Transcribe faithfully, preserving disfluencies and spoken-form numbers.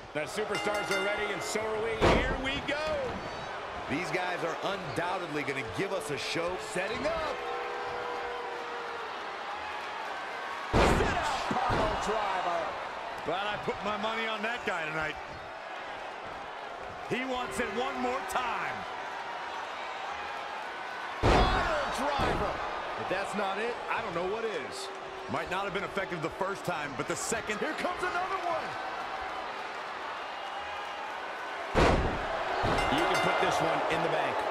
The superstars are ready, and so are we. Here we go. These guys are undoubtedly going to give us a show. Setting up. Sit out, power driver. Glad I put my money on that guy tonight. He wants it one more time. Power driver. If that's not it, I don't know what is. Might not have been effective the first time, but the second... Here comes another one. You can put this one in the bank.